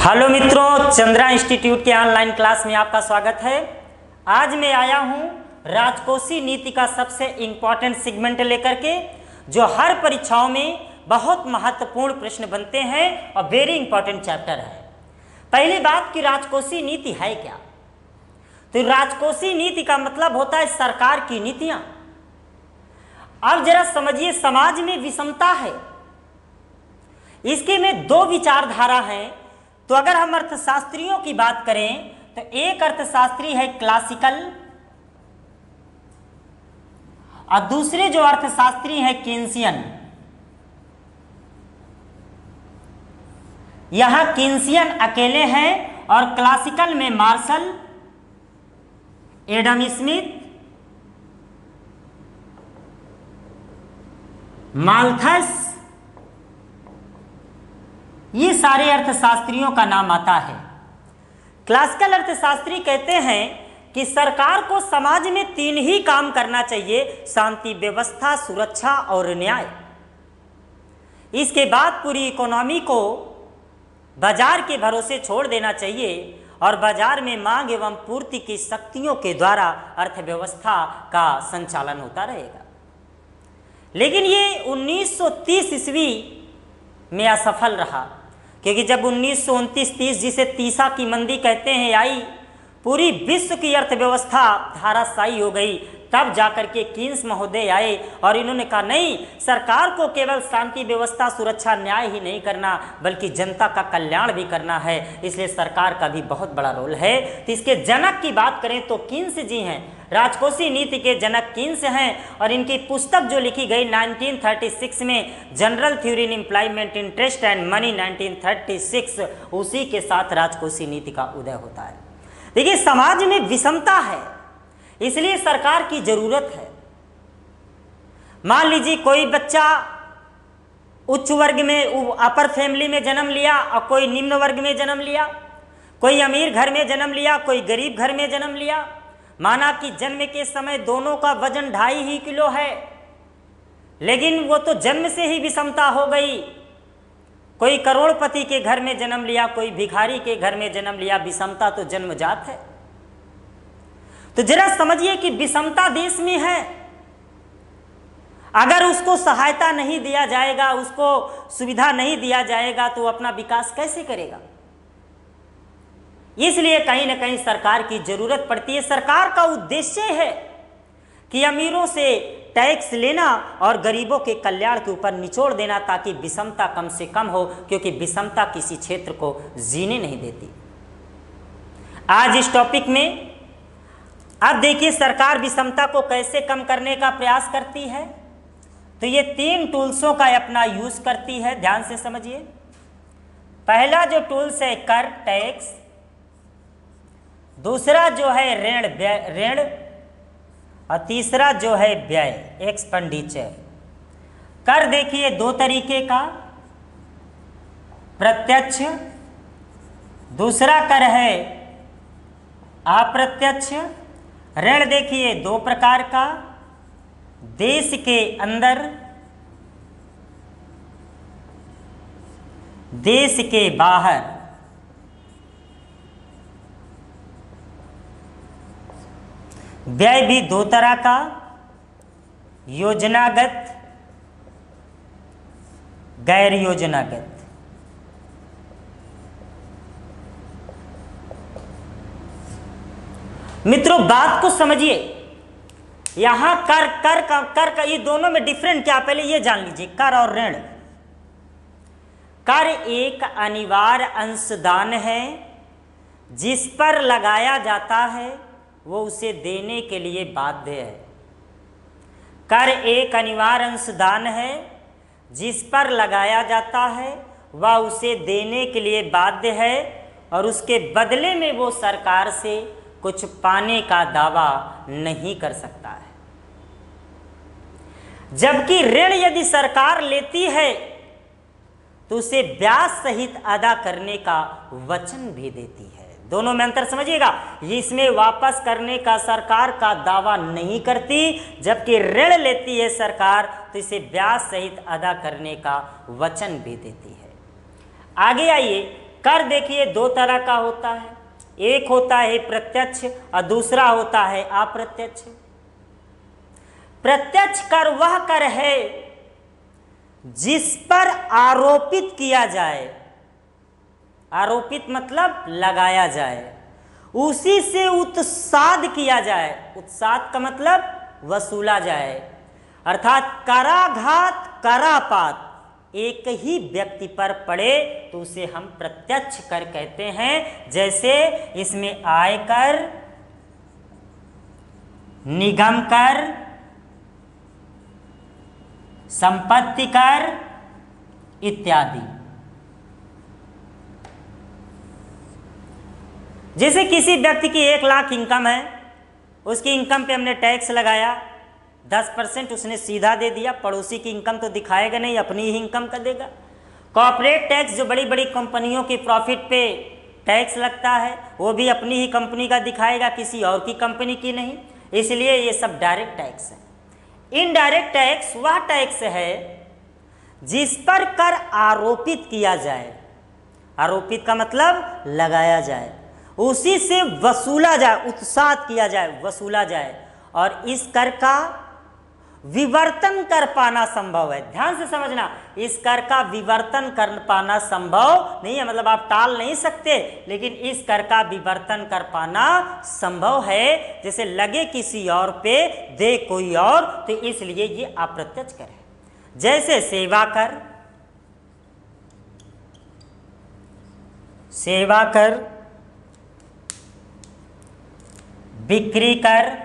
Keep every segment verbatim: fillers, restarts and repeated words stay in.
Hello मित्रों, Chandra institute के online class में आपका स्वागत है। आज मैं आया हूं राजकोषीय नीति का सबसे इम्पॉर्टेंट सेगमेंट लेकर के, जो हर परीक्षाओं में बहुत महत्वपूर्ण प्रश्न बनते हैं और वेरी इंपॉर्टेंट चैप्टर है। पहली बात कि राजकोषीय नीति है क्या। तो राजकोषीय नीति का मतलब होता है सरकार की नीतियां। अब जरा समझिए, समाज में विषमता है, इसके में दो विचारधारा हैं। तो अगर हम अर्थशास्त्रियों की बात करें तो एक अर्थशास्त्री है क्लासिकल और दूसरे जो अर्थशास्त्री है केन्सियन। यहां केन्सियन अकेले हैं और क्लासिकल में मार्शल, एडम स्मिथ, माल्थस, ये सारे अर्थशास्त्रियों का नाम आता है। क्लासिकल अर्थशास्त्री कहते हैं कि सरकार को समाज में तीन ही काम करना चाहिए: शांति व्यवस्था, सुरक्षा और न्याय। इसके बाद पूरी इकोनॉमी को बाजार के भरोसे छोड़ देना चाहिए और बाजार में मांग एवं पूर्ति की शक्तियों के द्वारा अर्थव्यवस्था का संचालन होता रहेगा। लेकिन ये उन्नीस सौ तीस ईस्वी में असफल रहा, क्योंकि जब उन्नीस सौ उनतीस तीस, जिसे तीसा की मंदी कहते हैं, आई, पूरी विश्व की अर्थव्यवस्था धाराशायी हो गई। तब जाकर के कीन्स महोदय आए और इन्होंने कहा नहीं, सरकार को केवल शांति व्यवस्था, सुरक्षा, न्याय ही नहीं करना बल्कि जनता का कल्याण भी करना है, इसलिए सरकार का भी बहुत बड़ा रोल है। तो इसके जनक की बात करें तो कीन्स जी हैं, राजकोषीय नीति के जनक कीन्स हैं। और इनकी पुस्तक जो लिखी गई नाइनटीन थर्टी सिक्स में, general theory in employment, interest and money nineteen thirty six, उसी के साथ राजकोषीय नीति का उदय होता है। देखिए, समाज में विषमता है, इसलिए सरकार की जरूरत है। मान लीजिए कोई बच्चा उच्च वर्ग में, अपर फैमिली में जन्म लिया और कोई निम्न वर्ग में जन्म लिया, कोई अमीर घर में जन्म लिया, कोई गरीब घर में जन्म लिया। माना कि जन्म के समय दोनों का वजन ढाई ही किलो है, लेकिन वो तो जन्म से ही विषमता हो गई। कोई करोड़पति के घर में जन्म लिया, कोई भिखारी के घर में जन्म लिया, विषमता तो जन्मजात है। तो जरा समझिए कि विषमता देश में है, अगर उसको सहायता नहीं दिया जाएगा, उसको सुविधा नहीं दिया जाएगा, तो अपना विकास कैसे करेगा। इसलिए कहीं ना कहीं सरकार की जरूरत पड़ती है। सरकार का उद्देश्य है कि अमीरों से टैक्स लेना और गरीबों के कल्याण के ऊपर निचोड़ देना, ताकि विषमता कम से कम हो, क्योंकि विषमता किसी क्षेत्र को जीने नहीं देती। आज इस टॉपिक में अब देखिए सरकार विषमता को कैसे कम करने का प्रयास करती है। तो ये तीन टूल्सों का अपना यूज करती है, ध्यान से समझिए। पहला जो टूल्स है कर, टैक्स। दूसरा जो है ऋण, ऋण। और तीसरा जो है व्यय, एक्सपेंडिचर। कर देखिए दो तरीके का, प्रत्यक्ष, दूसरा कर है अप्रत्यक्ष। ऋण देखिए दो प्रकार का, देश के अंदर, देश के बाहर। व्यय भी दो तरह का, योजनागत, गैर योजनागत। मित्रों बात को समझिए, यहां कर कर का कर का ये दोनों में डिफरेंट क्या, पहले ये जान लीजिए, कर और ऋण। कर एक अनिवार्य अंशदान है, जिस पर लगाया जाता है वो उसे देने के लिए बाध्य है। कर एक अनिवार्य अंशदान है, जिस पर लगाया जाता है वह उसे देने के लिए बाध्य है, और उसके बदले में वो सरकार से कुछ पाने का दावा नहीं कर सकता है। जबकि ऋण यदि सरकार लेती है तो उसे ब्याज सहित अदा करने का वचन भी देती है। दोनों में अंतर समझिएगा। इसमें वापस करने का सरकार का दावा नहीं करती, जबकि ऋण लेती है सरकार तो इसे ब्याज सहित अदा करने का वचन भी देती है। आगे आइए, कर देखिए दो तरह का होता है, एक होता है प्रत्यक्ष और दूसरा होता है अप्रत्यक्ष। प्रत्यक्ष कर वह कर है जिस पर आरोपित किया जाए, आरोपित मतलब लगाया जाए, उसी से उत्साद किया जाए, उत्साद का मतलब वसूला जाए। अर्थात कराघात करापात एक ही व्यक्ति पर पड़े तो उसे हम प्रत्यक्ष कर कहते हैं। जैसे इसमें आयकर, निगम कर, संपत्ति कर इत्यादि। जैसे किसी व्यक्ति की एक लाख इनकम है, उसकी इनकम पे हमने टैक्स लगाया, दस परसेंट उसने सीधा दे दिया, पड़ोसी की इनकम तो दिखाएगा नहीं, अपनी ही इनकम का देगा। कॉर्पोरेट टैक्स जो बड़ी बड़ी कंपनियों की प्रॉफिट पे टैक्स लगता है वो भी अपनी ही कंपनी का दिखाएगा, किसी और की कंपनी की नहीं। इसलिए ये सब डायरेक्ट टैक्स है। इनडायरेक्ट टैक्स वह टैक्स है जिस पर कर आरोपित किया जाए, आरोपित का मतलब लगाया जाए, उसी से वसूला जाए, उत्साद किया जाए, वसूला जाए। और इस कर का विवर्तन कर पाना संभव है। ध्यान से समझना, इस कर का विवर्तन कर पाना संभव नहीं है, मतलब आप टाल नहीं सकते, लेकिन इस कर का विवर्तन कर पाना संभव है। जैसे लगे किसी और पे, दे कोई और, तो इसलिए ये अप्रत्यक्ष कर है। जैसे सेवा कर, सेवा कर, बिक्री कर,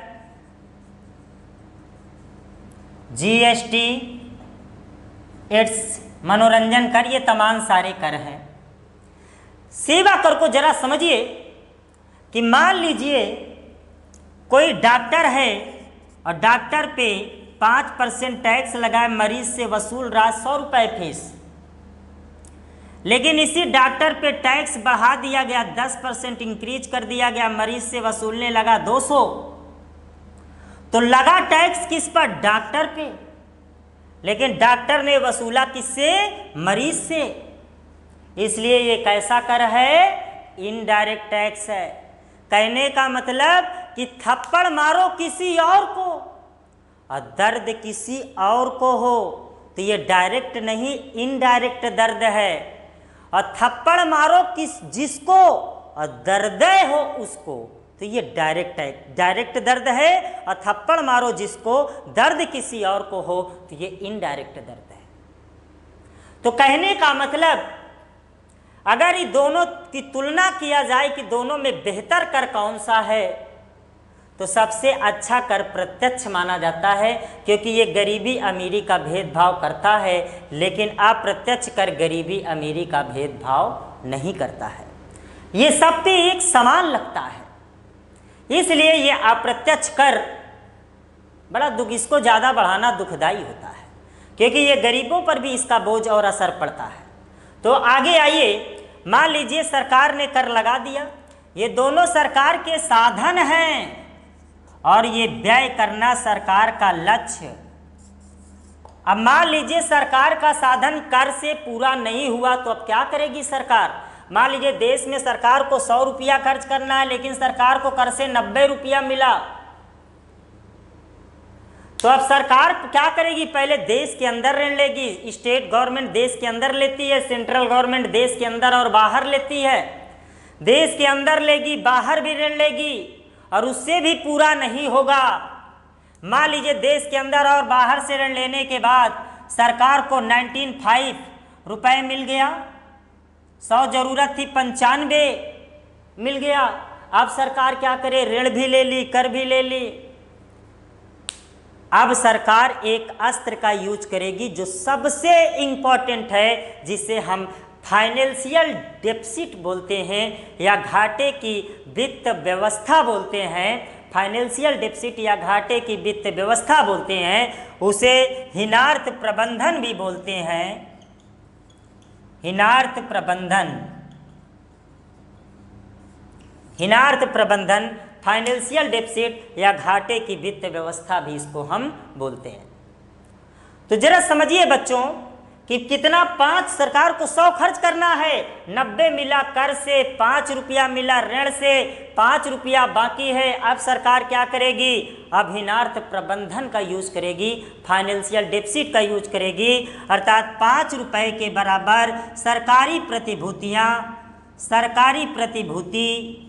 जीएसटी, एड्स, मनोरंजन कर, ये तमाम सारे कर हैं। सेवा कर को जरा समझिए कि मान लीजिए कोई डॉक्टर है और डॉक्टर पे पाँच परसेंट टैक्स लगाए, मरीज से वसूल रहा सौ रुपये फीस, लेकिन इसी डॉक्टर पे टैक्स बढ़ा दिया गया, दस परसेंट इंक्रीज कर दिया गया, मरीज से वसूलने लगा दो सौ। तो लगा टैक्स किस पर? डॉक्टर पे, लेकिन डॉक्टर ने वसूला किससे? मरीज से। इसलिए ये कैसा कर है? इनडायरेक्ट टैक्स है। कहने का मतलब कि थप्पड़ मारो किसी और को और दर्द किसी और को हो तो ये डायरेक्ट नहीं, इनडायरेक्ट दर्द है। और थप्पड़ मारो किस जिसको और दर्द हो उसको, तो ये डायरेक्ट है, डायरेक्ट दर्द है। और थप्पड़ मारो जिसको, दर्द किसी और को हो, तो ये इनडायरेक्ट दर्द है। तो कहने का मतलब अगर ये दोनों की तुलना किया जाए कि दोनों में बेहतर कर कौन सा है, तो सबसे अच्छा कर प्रत्यक्ष माना जाता है, क्योंकि ये गरीबी अमीरी का भेदभाव करता है, लेकिन अप्रत्यक्ष कर गरीबी अमीरी का भेदभाव नहीं करता है। ये सब पे एक समान लगता है। इसलिए ये अप्रत्यक्ष कर बड़ा दुख, इसको ज़्यादा बढ़ाना दुखदाई होता है, क्योंकि ये गरीबों पर भी इसका बोझ और असर पड़ता है। तो आगे आइए, मान लीजिए सरकार ने कर लगा दिया, ये दोनों सरकार के साधन हैं और ये व्यय करना सरकार का लक्ष्य। अब मान लीजिए सरकार का साधन कर से पूरा नहीं हुआ, तो अब क्या करेगी सरकार? मान लीजिए देश में सरकार को सौ रुपया खर्च करना है, लेकिन सरकार को कर से नब्बे रुपया मिला, तो अब सरकार क्या करेगी? पहले देश के अंदर ऋण लेगी, स्टेट गवर्नमेंट देश के अंदर लेती है, सेंट्रल गवर्नमेंट देश के अंदर और बाहर लेती है। देश के अंदर लेगी, बाहर भी ऋण लेगी, और उससे भी पूरा नहीं होगा। मान लीजिए देश के अंदर और बाहर से ऋण लेने के बाद सरकार को नाइनटीन फाइव रुपये मिल गया, सौ जरूरत थी पंचानवे मिल गया। अब सरकार क्या करे? ऋण भी ले ली, कर भी ले ली। अब सरकार एक अस्त्र का यूज करेगी जो सबसे इंपॉर्टेंट है, जिसे हम फाइनेंशियल डेफिसिट बोलते हैं या घाटे की वित्त व्यवस्था बोलते हैं। फाइनेंशियल डेफिसिट या घाटे की वित्त व्यवस्था बोलते हैं, उसे हीनार्थ प्रबंधन भी बोलते हैं। हीनार्थ प्रबंधन, हीनार्थ प्रबंधन, फाइनेंशियल डेफिसिट या घाटे की वित्त व्यवस्था भी इसको हम बोलते हैं। तो जरा समझिए बच्चों कि कितना, पाँच सरकार को सौ खर्च करना है, नब्बे मिला कर से, पाँच रुपया मिला ऋण से, पाँच रुपया बाकी है। अब सरकार क्या करेगी, अभिनार्थ प्रबंधन का यूज करेगी, फाइनेंशियल डेफिसिट का यूज करेगी, अर्थात पाँच रुपए के बराबर सरकारी प्रतिभूतियां, सरकारी प्रतिभूति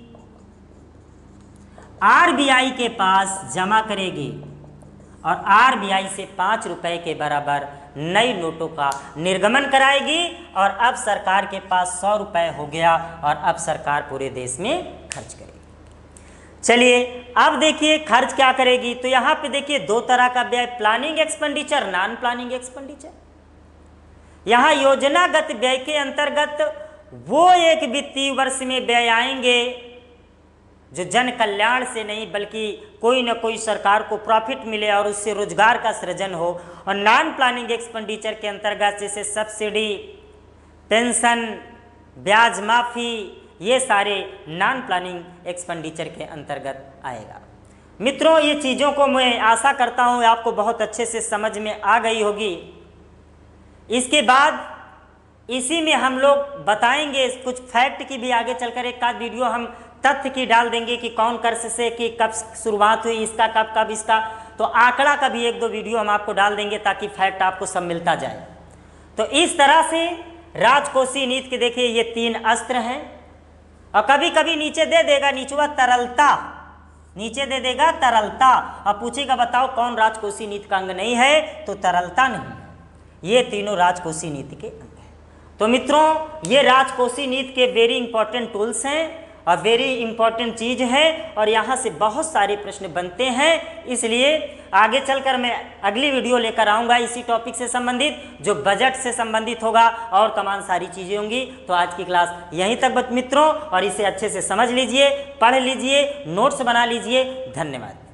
आरबीआई के पास जमा करेगी और आरबीआई से पाँच रुपए के बराबर नई नोटों का निर्गमन कराएगी और अब सरकार के पास सौ रुपए हो गया और अब सरकार पूरे देश में खर्च करेगी। चलिए अब देखिए खर्च क्या करेगी। तो यहाँ पे देखिए दो तरह का व्यय, planning expenditure, non planning expenditure. यहाँ योजनागत व्यय के अंतर्गत वो एक वित्तीय वर्ष में व्यय आएंगे जो जन कल्याण से नहीं बल्कि कोई न कोई सरकार को प्रॉफिट मिले और उससे रोजगार का सृजन हो। और नॉन प्लानिंग एक्सपेंडिचर के अंतर्गत जैसे सब्सिडी, पेंशन, ब्याज माफ़ी, ये सारे नॉन प्लानिंग एक्सपेंडिचर के अंतर्गत आएगा। मित्रों, ये चीज़ों को मैं आशा करता हूँ आपको बहुत अच्छे से समझ में आ गई होगी। इसके बाद इसी में हम लोग बताएंगे कुछ फैक्ट की भी, आगे चलकर एक आध वीडियो हम तथ्य की डाल देंगे कि कौन कर्ज से, कि कब शुरुआत हुई इसका, कब कब इसका, तो आंकड़ा का भी एक दो वीडियो हम आपको डाल देंगे ताकि फैक्ट आपको सब मिलता जाए। तो इस तरह से राजकोषीय नीति के देखिए ये तीन अस्त्र हैं। और कभी कभी नीचे दे देगा नीचवा तरलता, नीचे दे देगा तरलता और पूछेगा बताओ कौन राजकोषीय नीति का अंग नहीं है, तो तरलता नहीं। ये तीनों राजकोषीय नीति के अंग हैं। तो मित्रों, ये राजकोषीय नीति के वेरी इंपॉर्टेंट टूल्स हैं और वेरी इंपॉर्टेंट चीज़ है और यहाँ से बहुत सारे प्रश्न बनते हैं। इसलिए आगे चलकर मैं अगली वीडियो लेकर आऊँगा इसी टॉपिक से संबंधित, जो बजट से संबंधित होगा और तमाम सारी चीज़ें होंगी। तो आज की क्लास यहीं तक मित्रों, और इसे अच्छे से समझ लीजिए, पढ़ लीजिए, नोट्स बना लीजिए। धन्यवाद।